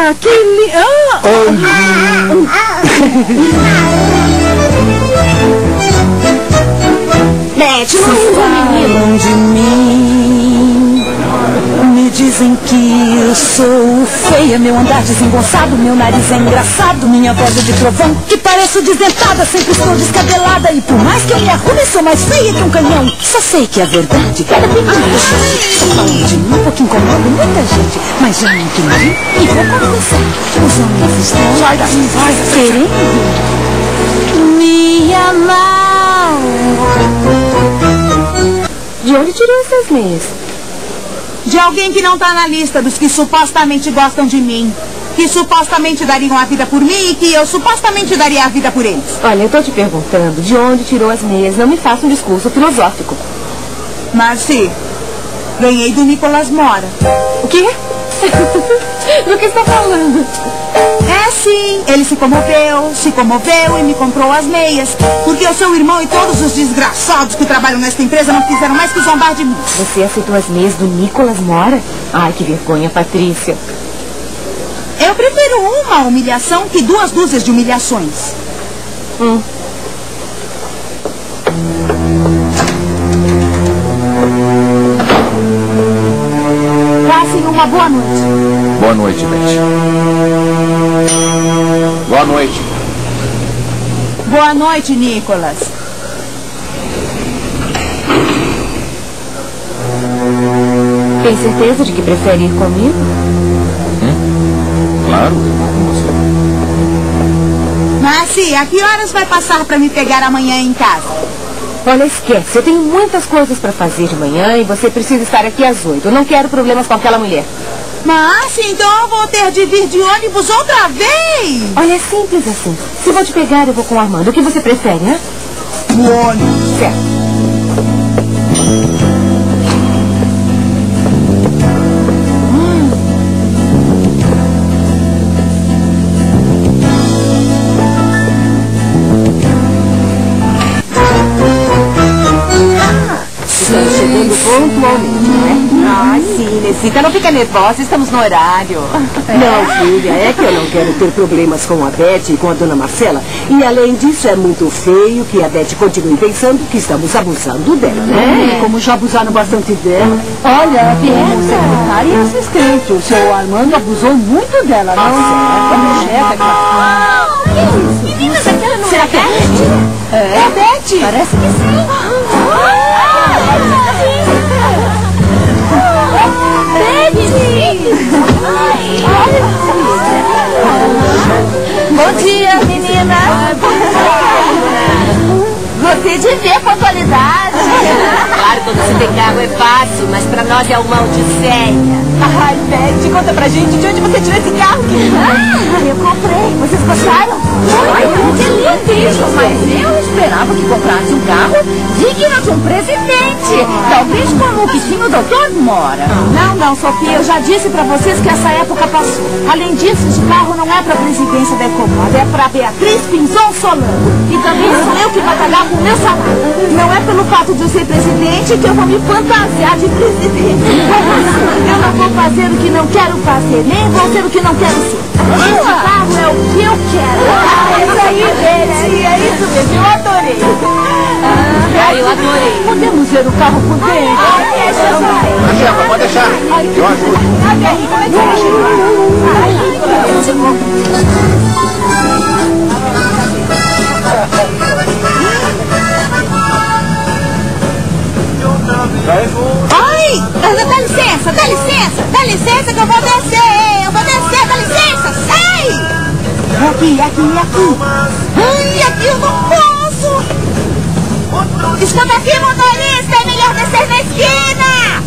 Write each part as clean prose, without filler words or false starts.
Ah, que lindo! Beth, não falam de mim. Me dizem que eu sou feia, meu andar desengonçado, meu nariz é engraçado, minha voz é de trovão, que pareço desdentada, sempre estou descabelada. E por mais que eu me arrume, sou mais feia que um canhão. Só sei que a verdade é mentira. Só falam de mim, porque incomoda muita gente, mas já não entendi e vou confessar. Os homens estão querendo me amar. De onde tirou essas meias? De alguém que não tá na lista dos que supostamente gostam de mim. Que supostamente dariam a vida por mim e que eu supostamente daria a vida por eles. Olha, eu tô te perguntando de onde tirou as meias. Não me faça um discurso filosófico. Marci, ganhei do Nicolas Mora. O quê? Do que está falando? É sim, ele se comoveu e me comprou as meias. Porque o seu irmão e todos os desgraçados que trabalham nesta empresa não fizeram mais que zombar de mim. Você aceitou as meias do Nicolas Mora? Ai, que vergonha, Patrícia. Eu prefiro uma humilhação que 2 dúzias de humilhações. Passem uma boa noite. Boa noite, Beth. Boa noite. Boa noite, Nicolas. Tem certeza de que prefere ir comigo? Claro, eu vou com você. Marci, a que horas vai passar para me pegar amanhã em casa? Olha, esquece. Eu tenho muitas coisas para fazer de manhã e você precisa estar aqui às 8. Eu não quero problemas com aquela mulher. Mas, então eu vou ter de vir de ônibus outra vez? Olha, é simples assim. Se vou te pegar, eu vou com o Armando. O que você prefere, né? O ônibus. Certo. Estamos chegando pontualmente, não é? Ah, sim, Necita, não fica nervosa, estamos no horário. Não, filha, é que eu não quero ter problemas com a Beth e com a dona Marcela. E além disso, é muito feio que a Beth continue pensando que estamos abusando dela, né? Como já abusaram bastante dela. Olha, como secretária e assistente, o seu Armando abusou muito dela, não é? Que isso? Meninas, aquela não Será que é a Beth? É a Beth? Parece que sim. Bom dia, menina. Gostei de ver a pontualidade. Claro, quando se tem carro é fácil, mas pra nós é uma odisseia. Ai, Beth, conta pra gente de onde você tirou esse carro. Eu comprei. Vocês gostaram? Que lindo isso, mas eu esperava que comprasse um carro digno de um presidente. Talvez como o que tinha o doutor Mora. Não, Sofia, eu já disse pra vocês que essa época passou. Além disso, esse carro não é pra presidência da Ecomod, é pra Beatriz Pinzon Solano. E também sou eu que vai pagar com o meu salário. Não é pelo fato de eu ser presidente que eu vou me fantasiar de presidente. Eu não vou fazer o que não quero fazer, nem vou ser o que não quero ser. Esse carro é o que eu quero. Isso aí, Beth, é isso mesmo, eu adorei. Eu adorei. Podemos ver o carro por dentro? Deixa eu Angela, pode deixar. Eu ajudo. Ai, dá licença que eu vou descer, dá licença, sai! Aqui. Ai, aqui eu não posso! Escuta aqui, motorista, é melhor descer na esquina!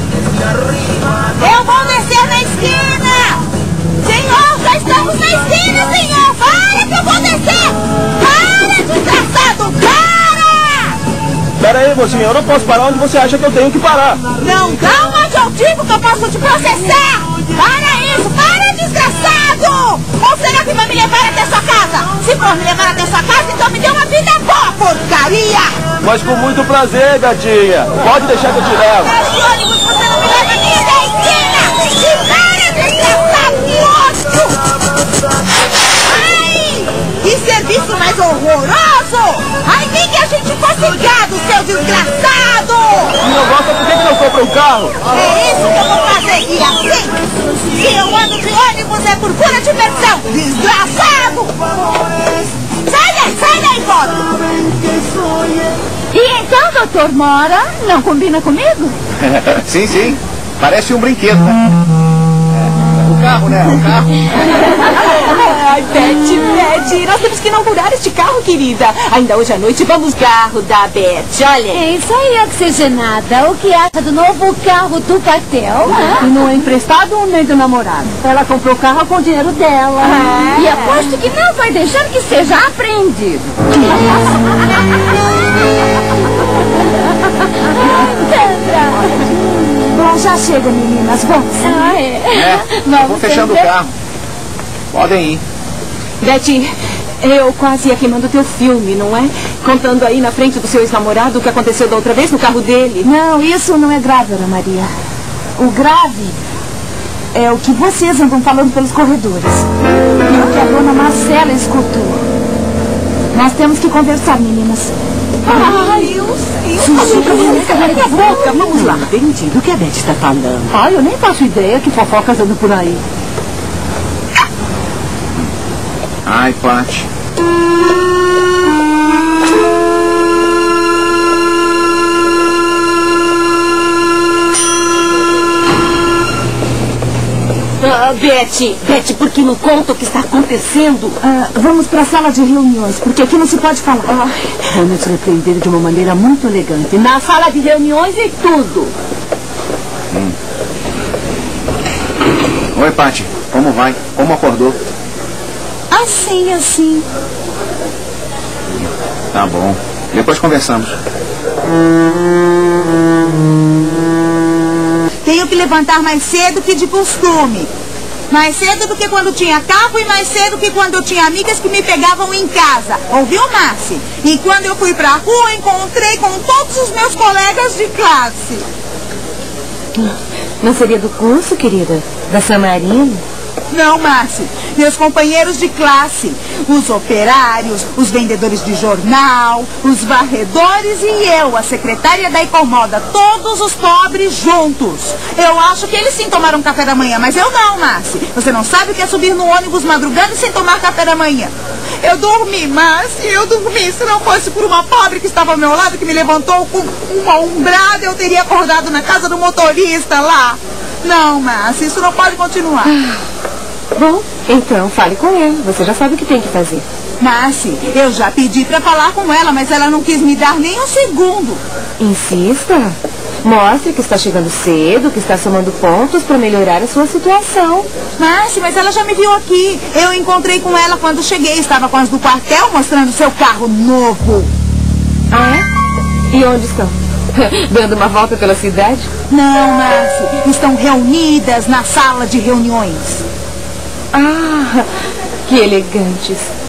Eu vou descer na esquina! Senhor, já estamos na esquina, senhor! Para que eu vou descer! Para, desgraçado, para! Pera aí, mocinha, eu não posso parar onde você acha que eu tenho que parar. Não dá um adjetivo que eu posso te processar! Para isso! Para, desgraçado! Ou será que vai me levar até sua casa? Se for me levar até sua casa, então me dê uma vida boa, porcaria! Mas com muito prazer, gatinha. Pode deixar que eu te levo. Esse ônibus você não me leva nem até a esquina! E para, desgraçado! Monstro! de ônibus é por pura diversão. Desgraçado! Sai daí, fora! E então, doutor Mora, não combina comigo? Sim, sim. Parece um brinquedo, né? O carro, né? O carro. Ai, Beth, nós temos que inaugurar este carro, querida. Ainda hoje à noite vamos carro da Beth, olha. É isso aí, oxigenada. O que acha do novo carro do quartel? E não é emprestado nem do namorado. Ela comprou o carro com o dinheiro dela. E aposto que não vai deixar que seja apreendido. Bom, já chega, meninas. Vamos. Vou fechando o carro. Podem ir. Beth, eu quase ia queimando teu filme, não é? Contando aí na frente do seu ex-namorado o que aconteceu da outra vez no carro dele. Não, isso não é grave, Ana Maria. O grave é o que vocês andam falando pelos corredores. E o que a dona Marcela escutou. Nós temos que conversar, meninas. Ai, eu sei. Cala a boca, vamos lá. Entendi do que a Beth está falando. Ai, eu nem faço ideia que fofocas andam por aí. Ai, Paty. Beth, por que não conta o que está acontecendo? Vamos para a sala de reuniões, porque aqui não se pode falar. Vamos repreender de uma maneira muito elegante. Na sala de reuniões e tudo. Oi, Paty. Como vai? Como acordou? Assim. Tá bom. Depois conversamos. Tenho que levantar mais cedo que de costume. Mais cedo do que quando tinha carro e mais cedo que quando eu tinha amigas que me pegavam em casa. Ouviu, Márcia? E quando eu fui pra rua, encontrei com todos os meus colegas de classe. Não seria do curso, querida? Da Samarina? Não, Márcia. Meus companheiros de classe. Os operários, os vendedores de jornal, os varredores e eu, a secretária da Incomoda. Todos os pobres juntos. Eu acho que eles sim tomaram café da manhã, mas eu não, Márcia. Você não sabe o que é subir no ônibus madrugando sem tomar café da manhã. Eu dormi, Márcia, eu dormi. Se não fosse por uma pobre que estava ao meu lado, que me levantou com uma umbrada, eu teria acordado na casa do motorista lá. Não, Márcia, isso não pode continuar. Bom, então fale com ela. Você já sabe o que tem que fazer. Márcia, eu já pedi pra falar com ela, mas ela não quis me dar nem um segundo. Insista. Mostre que está chegando cedo, que está somando pontos para melhorar a sua situação. Márcia, mas ela já me viu aqui. Eu encontrei com ela quando cheguei. Estava com as do quartel mostrando seu carro novo. Ah, é? E onde estão? Dando uma volta pela cidade? Não, Márcia. Estão reunidas na sala de reuniões. Ah, que elegantes.